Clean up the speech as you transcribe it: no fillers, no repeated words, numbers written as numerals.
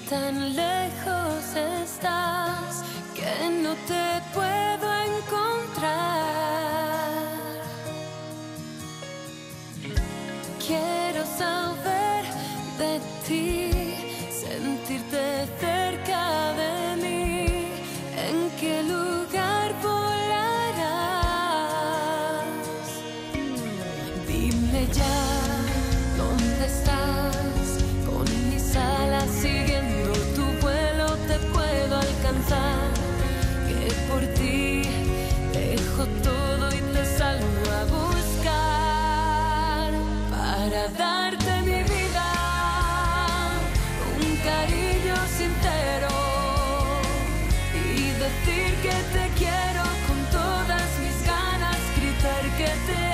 tan lejos estás que no te puedo encontrar. Quiero saber de ti, sentirte cerca de mí. ¿En qué lugar volarás? Dime ya, ¿dónde estás? Con mis alas siguiendo tu vuelo te puedo alcanzar. Que por ti dejo todo y te salgo a buscar para darte mi vida, un cariño sincero y decir que te quiero con todas mis ganas, gritar que te